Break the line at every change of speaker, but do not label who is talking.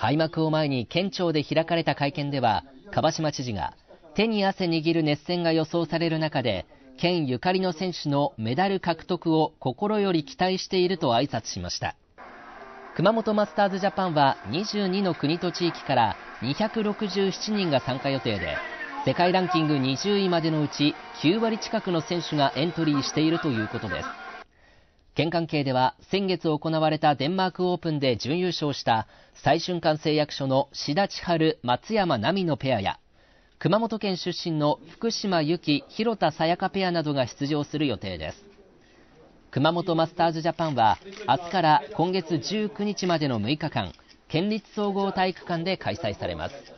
開幕を前に県庁で開かれた会見では、蒲島知事が手に汗握る熱戦が予想される中で、県ゆかりの選手のメダル獲得を心より期待していると挨拶しました。熊本マスターズジャパンは22の国と地域から267人が参加予定で、世界ランキング20位までのうち9割近くの選手がエントリーしているということです。県関係では先月行われたデンマークオープンで準優勝した再春館製薬所の志田千陽・松山奈美のペアや、熊本県出身の福島由紀・広田彩香ペアなどが出場する予定です。熊本マスターズジャパンは明日から今月19日までの6日間、県立総合体育館で開催されます。